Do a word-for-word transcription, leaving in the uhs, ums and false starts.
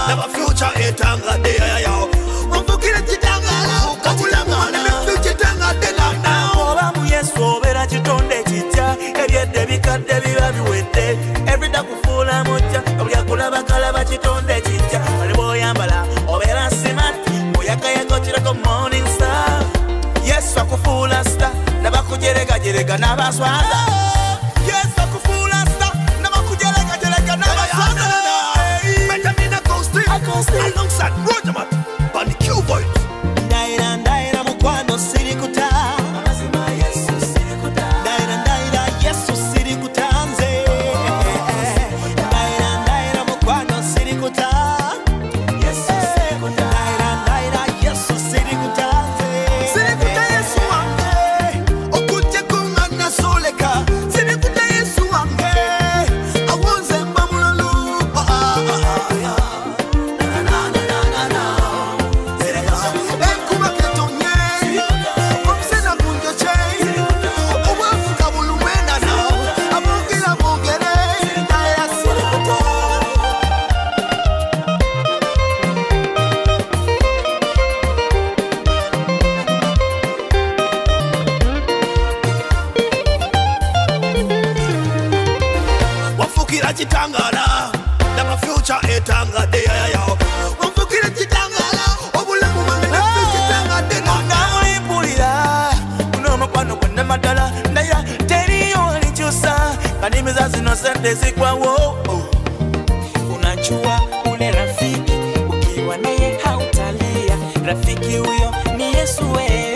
Never future etanga de ya ya. Mfukire chitangala, kabulama never future etanga de na na. Oba mu Yesu obera chitonde chicha, ebyedde bikadde biba biwedde. Every day kufula moja, buli akulaba kalaba chitonde chicha. Bali boyambala obera smart, oyaka yako chirako morning star. Yesu akufula star, nabakujerega jerega nabaswaza. Yesu akufula star, nabakujerega jerega nabaswaza. Benjamin Acoustic, alongside Roger Matt, on the cue boy. Ndaira ndaira mukwano siri kuta. Yesu siri kuta. Ndaira ndaira Yesu siri kutanze. Ndaira ndaira mukwano siri kuta. Yesu siri kuta. Ndaira ndaira Yesu siri kutanze. Siri kuta Yesu wange, okuje kungana soleka. Siri kuta Yesu wange, awonze mbamulalu. Ah ah ah ah. Na na na na na na. Siri kuta. Ekuba ketonye, omsena kunjoche. Owafu kabulumena na, abongera bongere. Aya siri kuta. Wafukira chitangala, never future etanga de ya ya. Wafukira chitangala, obulamu bwange never future etanga de na na. Naulipulira kuno mukwano gwonna madala ndaira teriyo alikyusa kanimi za zino sente zikwawo. Unajua ule rafiki ukiwa naye hautalia, rafiki huyo ni Yesu we.